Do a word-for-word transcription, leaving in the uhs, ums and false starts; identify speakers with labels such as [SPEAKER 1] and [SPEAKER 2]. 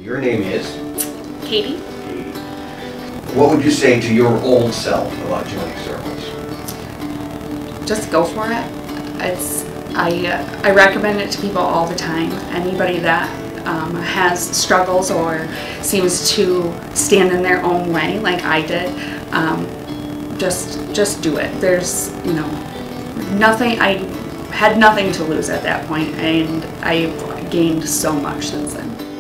[SPEAKER 1] Your name is?
[SPEAKER 2] Kayte.
[SPEAKER 1] What would you say to your old self about joining Circles?
[SPEAKER 2] Just go for it. It's I uh, I recommend it to people all the time. Anybody that um, has struggles or seems to stand in their own way, like I did, um, just just do it. There's you know nothing. I had nothing to lose at that point, and I gained so much since then.